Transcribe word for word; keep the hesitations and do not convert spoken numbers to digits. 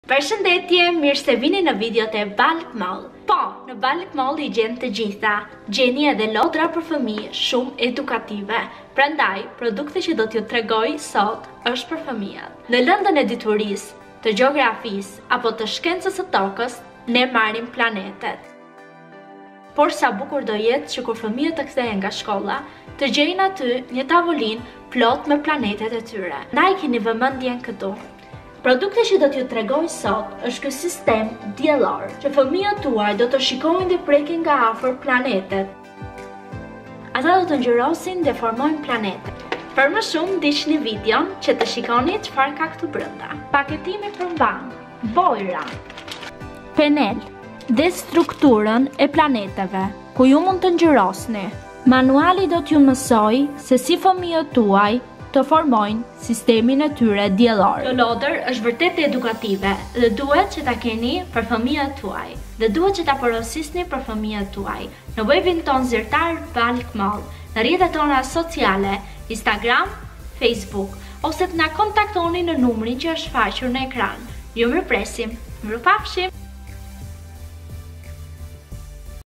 Përshëndetje, mirë se vini në videot e Balk Mall. Po, në Balk Mall i gjen të gjitha, gjeni edhe lodra për fëmijë shumë edukative. Prandaj, produkti që do t'ju tregoj sot është për fëmijët. Në lëndën e diturisë, të gjeografisë apo të shkencës së tokës, ne marrim planetet. Por sa bukur do jetë që kur fëmijët të kthehen nga shkolla, të gjejnë aty një tavolinë plot me planetet e tyre. Na i keni vëmendjen këtu. Produkti që do t'ju tregoj sot është ky sistem diellor, që fëmijët tuaj do të shikojnë dhe prekin nga afër planetet. Ata do të ngjyrosin dhe formojnë planetet. Për më shumë ndiqni videon që të shikoni çfarë ka këtu brenda. Paketimi përmban bojra, penel dhe strukturën e planeteve, ku ju mund të ngjyrosni. Manuali do t'ju mësoj se si fëmijët tuaj të formojnë sistemin e tyre diellor. Kjo lodër është vërtet edukative dhe duhet që ta keni për fëmijët tuaj. Dhe duhet që ta porosisni për fëmijët tuaj. Në webin ton zyrtar Balk Mall, në rrjetet tona sociale, Instagram, Facebook, ose të na kontaktoni në numrin që është faqur në ekran. Ju mirëpresim. Mirupafshim.